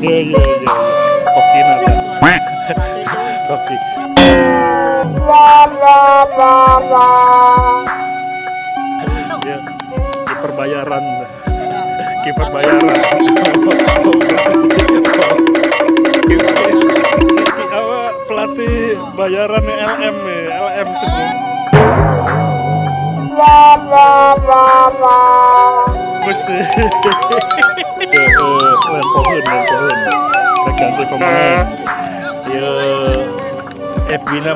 Iya iya iya. Koki nata. Koki. Ya, kiper bayaran. Kiper bayaran. Pelatih bayaran LM sebelum. Lempohun ganti pemain ya Bina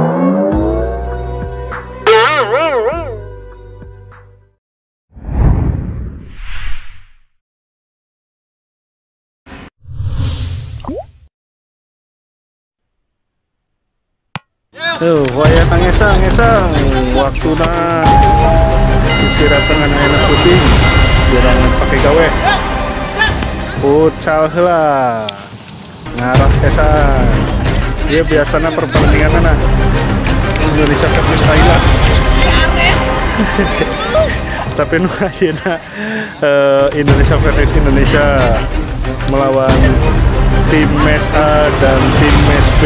wayah ngesang waktuna istirahat dengan anak putih jarang pakai gawe futsal lah ngarah kesan dia biasanya pertandingan anak Indonesia versus Thailand tapi nu ayeuna Indonesia versus Indonesia melawan tim Mes A dan tim Mes B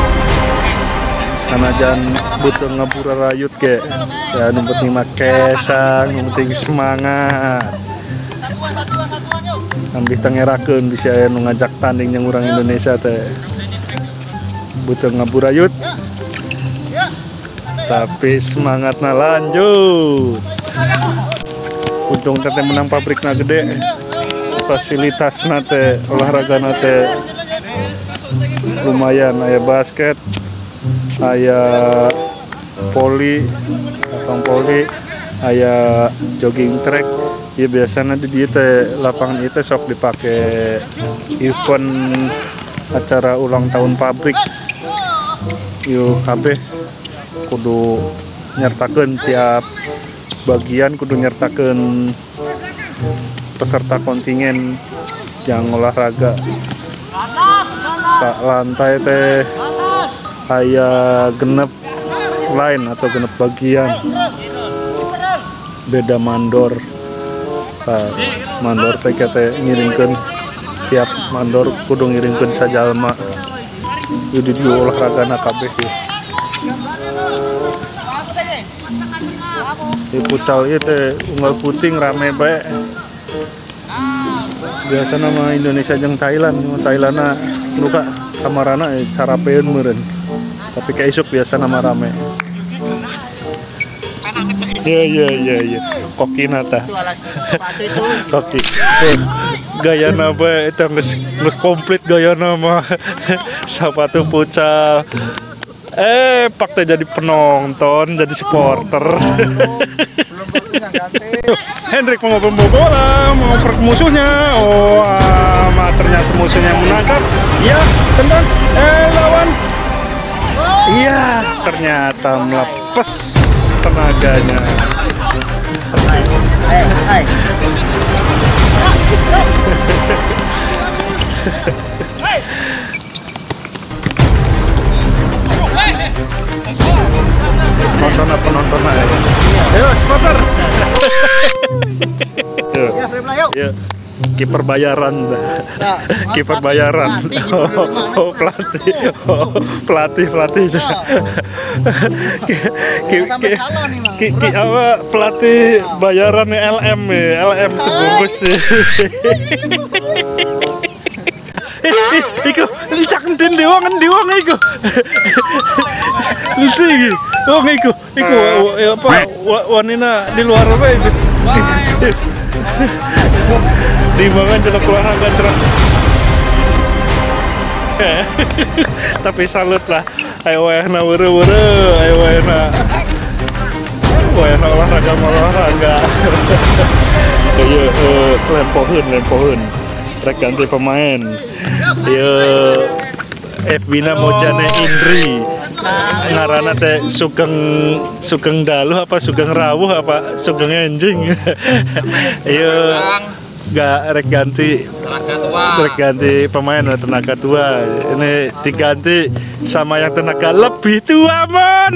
sanajan butuh ngapura rayut ke ya nu penting mah kesang nu penting semangat ambil tengerakeun bisa nu ngajak tanding yang orang Indonesia teh butuh ngaburayut tapi semangatna lanjut untung teh menang pabrikna gede fasilitasna teh olahragana teh lumayan aya basket aya poli aya jogging track ya biasanya di dia teh lapangan itu sok dipakai event acara ulang tahun pabrik yuk kabeh kudu nyertakeun tiap bagian kudu nyertakeun peserta kontingen yang olahraga sak lantai teh aya genep line atau genep bagian beda mandor mandor teh ngiringkeun tiap mandor kudu ngiringkeun sajalma di olahragana kabeh ya. Di futsal ieu teh unggal puting rame bae. Biasa nama Indonesia jeung Thailand luka kamarana carapeun meureun. Tapi kaisuk biasa nama rame. Iya. Koki nata. Koki. Gayana bae eta geus komplit gayana mah. Sepatu futsal. Pak teh jadi penonton, jadi supporter. Hendrik mau bola, mau pergi musuhnya. Oh, ternyata musuhnya menangkap. Ya, tendang. Lawan. Iya, ternyata melepas tenaganya. Penonton aja. Ayo, supporter. Yuk. Kiper bayaran, kiper bayaran. Oh, pelatih. Pelatih bayaran LM sebungkus. Iku dicakentin diwangan iku. Lucu iki. Oh iku apa wanina di luar apa itu? Di banget jelek olahraga cerah. Tapi salut lah. Ayo wayahna weureu, ayo wayahna olahraga. Ayo lempohun. Rek ganti pemain. Ieu Bina Mojane Indri. Ngarana teh sugeng daluh apa sugeng rawuh apa sugeng enjing. Ieu rek ganti pemain tenaga tua. Ini diganti sama yang tenaga lebih tua, mon.